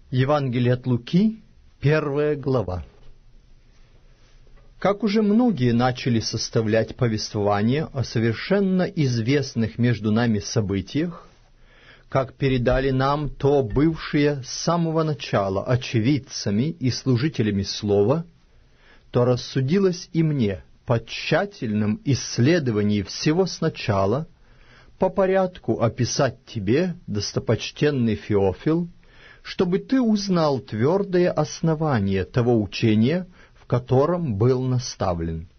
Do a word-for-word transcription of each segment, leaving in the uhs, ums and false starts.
Евангелие от Луки, первая глава. Как уже многие начали составлять повествование о совершенно известных между нами событиях, как передали нам то бывшие с самого начала очевидцами и служителями слова, то рассудилось и мне по тщательном исследовании всего сначала по порядку описать тебе, достопочтенный Феофил, чтобы ты узнал твердое основание того учения, в котором был наставлен.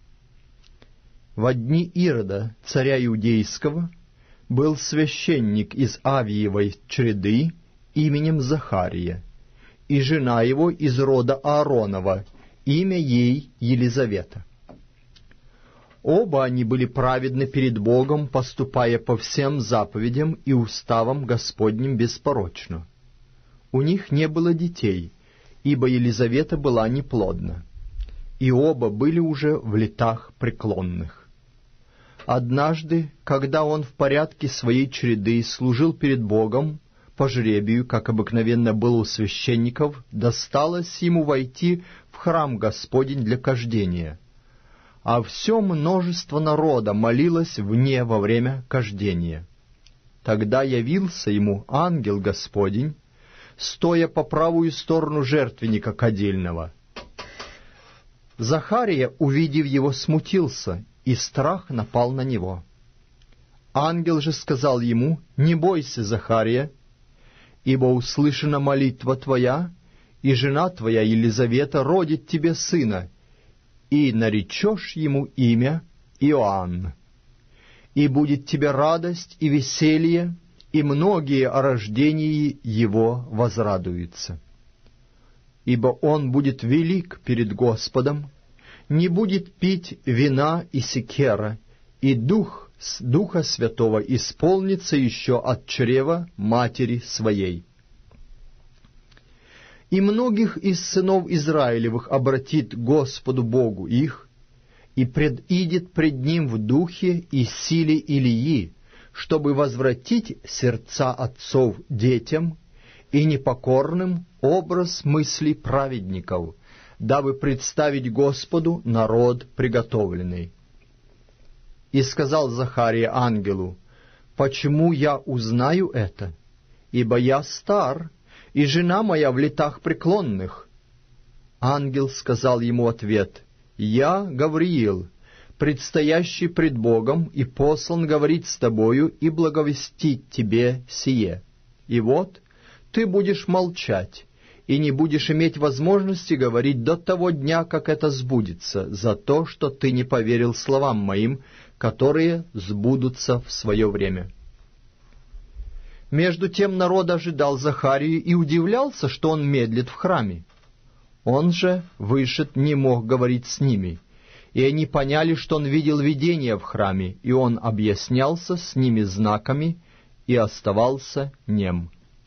Во дни Ирода, царя Иудейского, был священник из Авиевой чреды именем Захария, и жена его из рода Ааронова, имя ей Елизавета. Оба они были праведны перед Богом, поступая по всем заповедям и уставам Господним беспорочно. У них не было детей, ибо Елизавета была неплодна, и оба были уже в летах преклонных. Однажды, когда он в порядке своей чреды служил перед Богом, по жребию, как обыкновенно было у священников, досталось ему войти в храм Господень для кождения, а все множество народа молилось вне во время кождения. Тогда явился ему ангел Господень, стоя по правую сторону жертвенника кадильного. Захария, увидев его, смутился, и страх напал на него. Ангел же сказал ему: «Не бойся, Захария, ибо услышана молитва твоя, и жена твоя Елизавета родит тебе сына, и наречешь ему имя Иоанн. И будет тебе радость и веселье, и многие о рождении его возрадуются. Ибо он будет велик перед Господом, не будет пить вина и секера, и дух Духа Святого исполнится еще от чрева матери своей. И многих из сынов Израилевых обратит Господу Богу их, и предидет пред Ним в духе и силе Илии, чтобы возвратить сердца отцов детям и непокорным образ мыслей праведников, дабы представить Господу народ приготовленный». И сказал Захария ангелу: «Почему я узнаю это? Ибо я стар, и жена моя в летах преклонных». Ангел сказал ему ответ: «Я Гавриил, предстоящий пред Богом, и послан говорить с тобою и благовестить тебе сие. И вот ты будешь молчать, и не будешь иметь возможности говорить до того дня, как это сбудется, за то, что ты не поверил словам моим, которые сбудутся в свое время». Между тем народ ожидал Захарию и удивлялся, что он медлит в храме. Он же, вышед, не мог говорить с ними, и они поняли, что он видел видение в храме, и он объяснялся с ними знаками и оставался нем.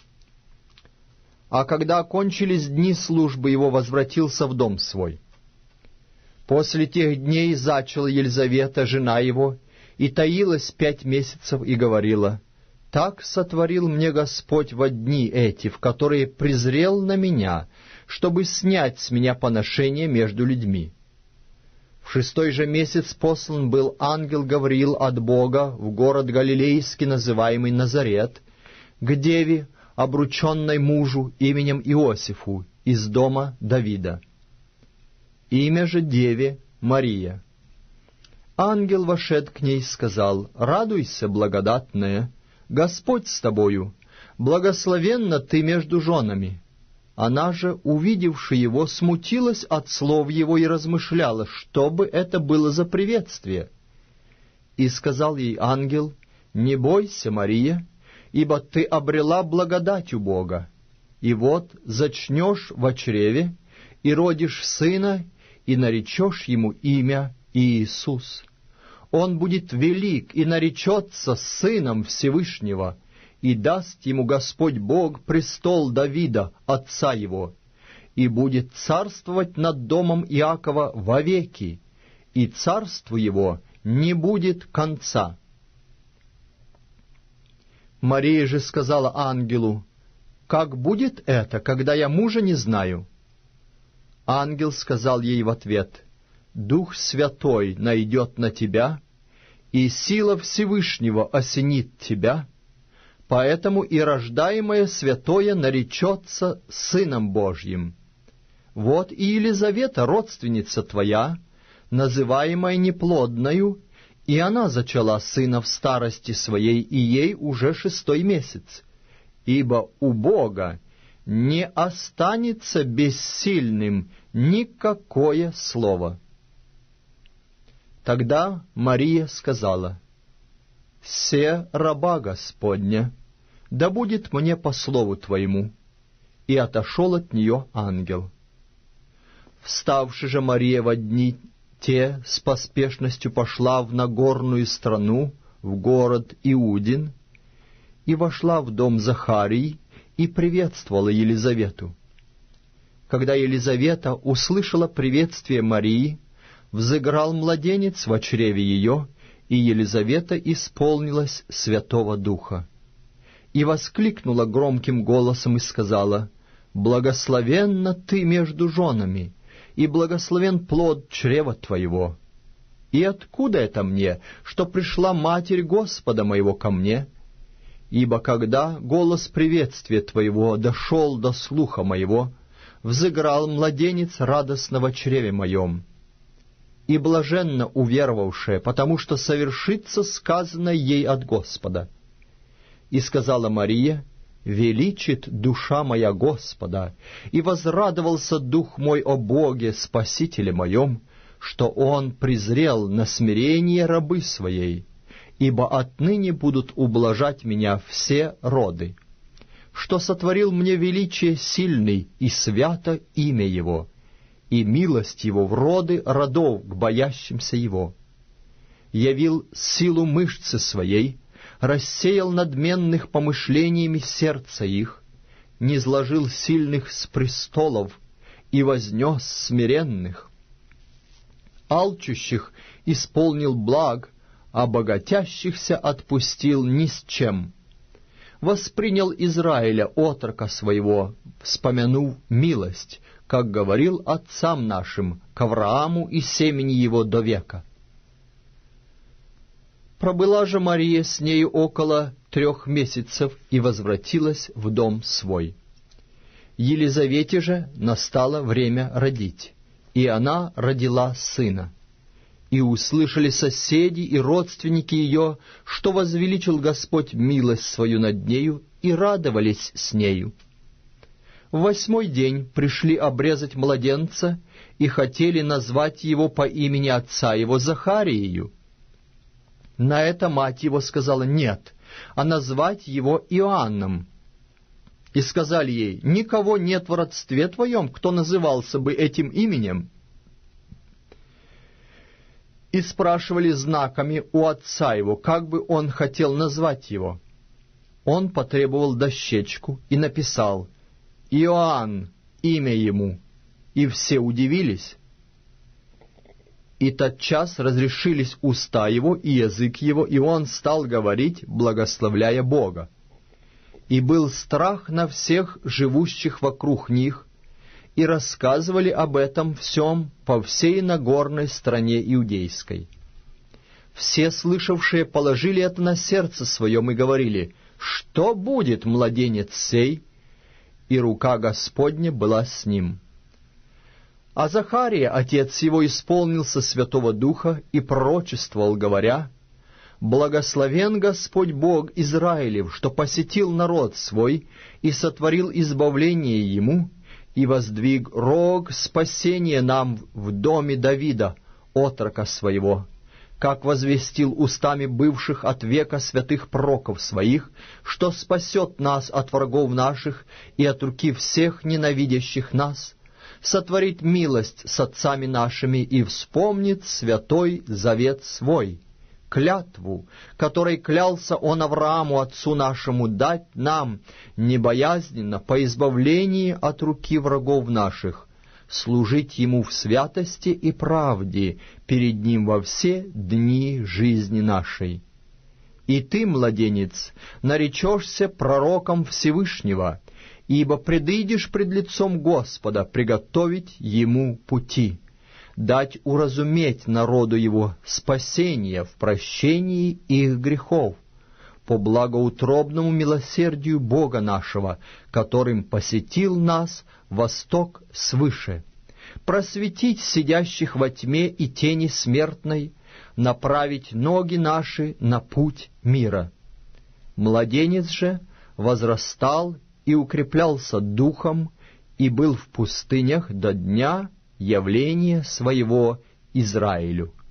А когда окончились дни службы, его возвратился в дом свой. После тех дней зачала Елизавета, жена его, и таилась пять месяцев, и говорила: «Так сотворил мне Господь во дни эти, в которые презрел на меня, чтобы снять с меня поношение между людьми». В шестой же месяц послан был ангел Гавриил от Бога в город Галилейский, называемый Назарет, к деве, обрученной мужу именем Иосифу, из дома Давида. Имя же деве Мария. Ангел, вошед к ней, сказал: «Радуйся, благодатная, Господь с тобою, благословенна ты между женами». Она же, увидевши его, смутилась от слов его и размышляла, что бы это было за приветствие. И сказал ей ангел: «Не бойся, Мария, ибо ты обрела благодать у Бога, и вот зачнешь во чреве, и родишь сына, и наречешь ему имя Иисус. Он будет велик и наречется сыном Всевышнего, и даст ему Господь Бог престол Давида, отца его, и будет царствовать над домом Иакова вовеки, и царству его не будет конца». Мария же сказала ангелу: как будет это, когда я мужа не знаю?» Ангел сказал ей в ответ: «Дух Святой найдет на тебя, и сила Всевышнего осенит тебя, поэтому и рождаемое святое наречется Сыном Божьим. Вот и Елизавета, родственница твоя, называемая неплодною, и она зачала сына в старости своей, и ей уже шестой месяц. Ибо у Бога не останется бессильным никакое слово». Тогда Мария сказала: «Се раба Господня, да будет мне по слову Твоему». И отошел от нее ангел. Вставши же Мария во дни те, с поспешностью пошла в Нагорную страну, в город Иудин, и вошла в дом Захарии, и приветствовала Елизавету. Когда Елизавета услышала приветствие Марии, взыграл младенец во чреве ее, и Елизавета исполнилась Святого Духа. И воскликнула громким голосом и сказала: «Благословенна ты между женами, и благословен плод чрева твоего. И откуда это мне, что пришла Матерь Господа моего ко мне? Ибо когда голос приветствия твоего дошел до слуха моего, взыграл младенец радостно во чреве моем. И блаженна уверовавшая, потому что совершится сказанное ей от Господа». И сказала Мария: «Величит душа моя Господа, и возрадовался дух мой о Боге, Спасителе моем, что Он презрел на смирение рабы своей, ибо отныне будут ублажать меня все роды, что сотворил мне величие сильный, и свято имя Его, и милость Его в роды родов к боящимся Его. Явил силу мышцы своей, рассеял надменных помышлениями сердца их, низложил сильных с престолов и вознес смиренных. Алчущих исполнил благ, а богатящихся отпустил ни с чем. Воспринял Израиля, отрока своего, вспомянув милость, как говорил отцам нашим, к Аврааму и семени его до века. Пробыла же Мария с нею около трех месяцев и возвратилась в дом свой. Елизавете же настало время родить, и она родила сына. И услышали соседи и родственники ее, что возвеличил Господь милость свою над нею, и радовались с нею. В восьмой день пришли обрезать младенца, и хотели назвать его по имени отца его Захариею. На это мать его сказала: «Нет, а назвать его Иоанном». И сказали ей: «Никого нет в родстве твоем, кто назывался бы этим именем». И спрашивали знаками у отца его, как бы он хотел назвать его. Он потребовал дощечку и написал: «Иоанн, имя ему». И все удивились. И тотчас разрешились уста его и язык его, и он стал говорить, благословляя Бога. И был страх на всех живущих вокруг них, и рассказывали об этом всем по всей Нагорной стране иудейской. Все слышавшие положили это на сердце своем и говорили: «Что будет младенец сей?» И рука Господня была с ним. А Захария, отец его, исполнился Святого Духа и пророчествовал, говоря: «Благословен Господь Бог Израилев, что посетил народ свой и сотворил избавление ему, и воздвиг рог спасения нам в доме Давида, отрока своего, как возвестил устами бывших от века святых пророков своих, что спасет нас от врагов наших и от руки всех ненавидящих нас, сотворит милость с отцами нашими и вспомнит святой завет свой, клятву, которой клялся он Аврааму, отцу нашему, дать нам небоязненно по избавлении от руки врагов наших, служить ему в святости и правде перед ним во все дни жизни нашей. И ты, младенец, наречешься пророком Всевышнего, ибо предыдешь пред лицом Господа приготовить Ему пути, дать уразуметь народу Его спасение в прощении их грехов, по благоутробному милосердию Бога нашего, которым посетил нас восток свыше, просветить сидящих во тьме и тени смертной, направить ноги наши на путь мира. Младенец же возрастал и укреплялся духом, и был в пустынях до дня явления своего Израилю.